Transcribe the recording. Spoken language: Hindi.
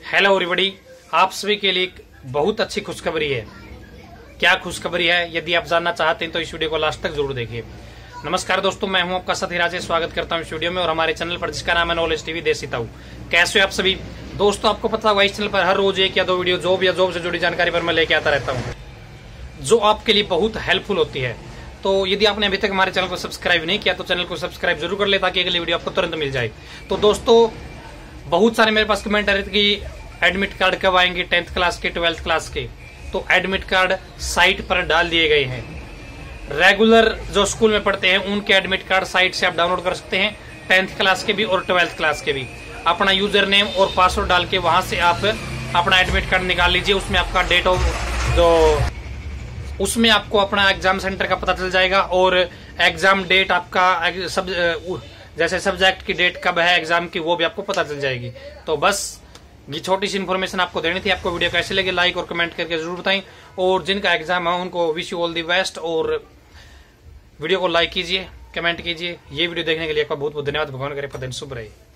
हेलो एवरीबॉडी, आप सभी के लिए एक बहुत अच्छी खुशखबरी है। क्या खुशखबरी है, यदि आप जानना चाहते हैं तो इस वीडियो को लास्ट तक जरूर देखिए। नमस्कार दोस्तों, मैं हूं आपका साथी राजेश। स्वागत करता हूं इस वीडियो में और हमारे चैनल पर, जिसका नाम है नॉलेज टीवी देसी ताऊ। कैसे हो आप सभी दोस्तों? आपको पता होगा इस चैनल पर हर रोज एक या दो वीडियो जॉब से जुड़ी जानकारी पर मैं लेके आता रहता हूँ, जो आपके लिए बहुत हेल्पफुल होती है। तो यदि आपने अभी तक हमारे चैनल को सब्सक्राइब नहीं किया तो चैनल को सब्सक्राइब जरूर कर ले, ताकि अगली वीडियो आपको तुरंत मिल जाए। तो दोस्तों, बहुत सारे मेरे पास कमेंट आ रहे थे कि एडमिट कार्ड कब आएंगे 10th क्लास के, 12th क्लास के। तो एडमिट कार्ड साइट पर डाल दिए गए हैं। रेगुलर जो स्कूल में पढ़ते हैं उनके एडमिट कार्ड साइट से आप डाउनलोड कर सकते हैं, 10th क्लास के भी और 12th क्लास के भी। अपना यूजर नेम और पासवर्ड डाल के वहां से आप अपना एडमिट कार्ड निकाल लीजिए। उसमें आपका डेट ऑफ उसमें आपको अपना एग्जाम सेंटर का पता चल जाएगा और एग्जाम डेट आपका जैसे सब्जेक्ट की डेट कब है एग्जाम की, वो भी आपको पता चल जाएगी। तो बस ये छोटी सी इन्फॉर्मेशन आपको देनी थी। आपको वीडियो कैसे लगे लाइक और कमेंट करके जरूर बताएं, और जिनका एग्जाम है उनको wish you all the best. और वीडियो को लाइक कीजिए, कमेंट कीजिए। ये वीडियो देखने के लिए आपका बहुत बहुत धन्यवाद। भगवान करे दिन शुभ रहे।